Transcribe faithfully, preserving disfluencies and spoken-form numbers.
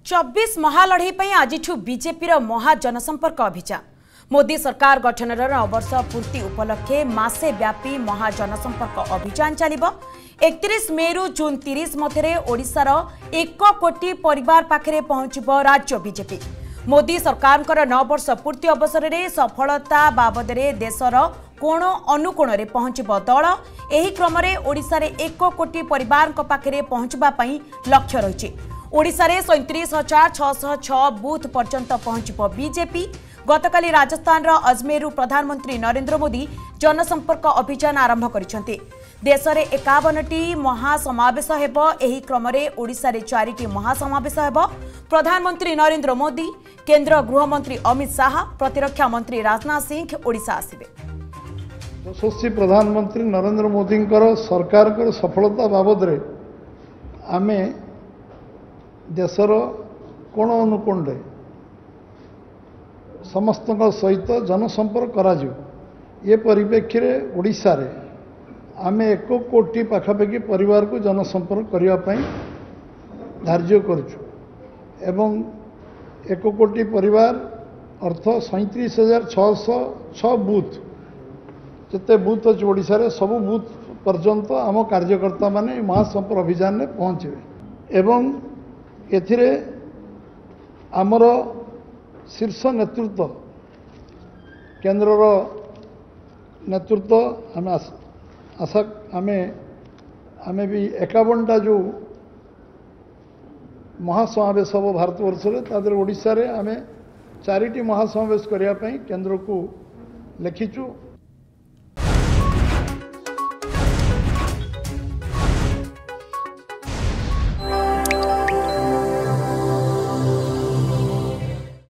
चौबीस महालढ़ई पर आज बीजेपी महा जनसंपर्क अभियान मोदी सरकार गठन नौ वर्ष पूर्ति उपलक्षे मासे व्यापी महा जनसंपर्क अभियान चलिबो। इकतीस मे रु जून तीस मध्य ओडिशार एक कोटी परिवार पाखरे पहुंचबो राज्य बीजेपी। मोदी सरकार नौ वर्ष पूर्ति अवसर में सफलता बाबदरे देशर कोण अनुकोण रे पहुंचबो दल। एही क्रम रे ओडिशा रे एक कोटी परिवार पाखरे पहुंचबा पई लक्ष्य रहिछि। ओडिशा रे सैंतीस हजार छःश छः बूथ पर्यंत पहुंचबो बीजेपी। गतकाली राजस्थान रो अजमेरु प्रधानमंत्री नरेंद्र मोदी जनसंपर्क अभियान आरंभ करिसेंति। देश में एकावन टी महासमावेश हेबो। एही क्रम रे ओडिशा रे चार टी महासमावेश हेबो। प्रधानमंत्री नरेंद्र मोदी, केंद्र गृहमंत्री अमित शाह, प्रतिरक्षा मंत्री राजनाथ सिंह ओडिशा आसिबे। यशस्वी प्रधानमंत्री नरेंद्र मोदी सरकार कर सफलता बाबद रे आमे देशर कोण अनुकोण रे समस्त सहित जनसंपर्क करा ये परिप्रेक्षी रे ओडिशा रे आमे एक कोटी पाखापाखि परिवार को जनसंपर्क करने धार्य करुचु एवं एक कोटी परिवार अर्थ सैंतीस हजार छःश छः बूथ जिते बूथ अच्छे ओडिशा रे सब बूथ पर्यंत आम कार्यकर्ता माने महासंपर्क अभियान में पहुँचे एवं एथिरे आमर शीर्ष नेतृत्व केंद्र नेतृत्व आम आशा आम आम भी एकावनटा जो महासमावेश हम भारतवर्ष में ओडिशा रे आम चारिटी महासमावेश करने केंद्र को लिखिचु।